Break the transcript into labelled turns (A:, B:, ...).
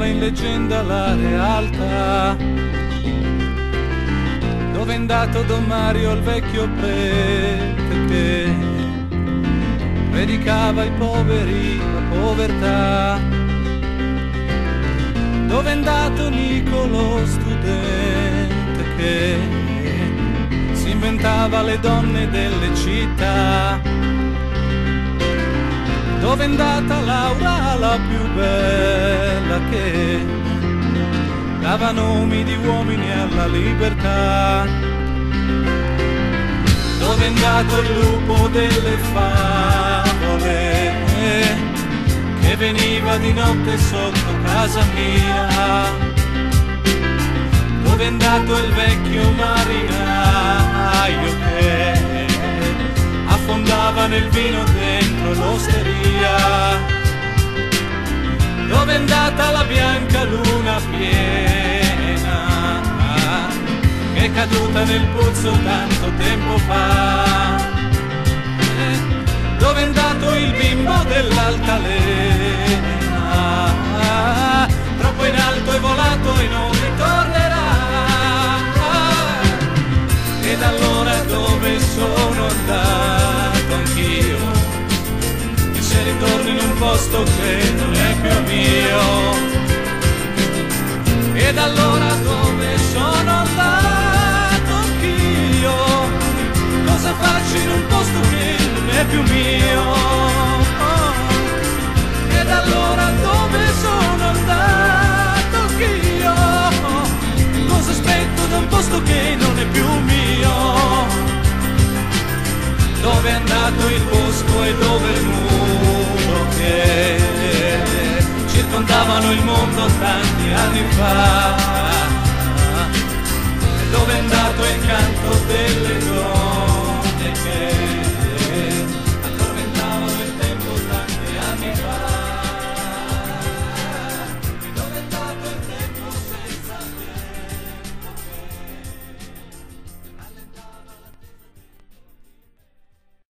A: trasformava in leggenda la realtà. Dove è andato Don Mario, il vecchio prete che predicava ai poveri la povertà? Dove è andato Nicolo, studente che si inventava le donne delle città? Dove è andata Laura, la più bella che dava nomi di uomini alla libertà? Dove è andato il lupo delle favole che veniva di notte sotto casa mia? Dove è andato il vecchio marinaio che affondava nel vino dentro l'osteria? Dove è andata la bianca luna piena che è caduta nel pozzo tanto tempo fa? Dove è andato il bimbo dell'altalena? Troppo in alto è volato e non ritornerà. Ed allora dove sono andato anch'io? E se ritorno in un posto che non è più mio? Ed allora dove sono andato anch'io? Cosa faccio in un posto che non è più mio? Ed allora dove sono andato anch'io? Cosa aspetto da un posto che non è più mio? Dove è andato il bosco e dove il muro che circondavano il mondo tanti anni fa?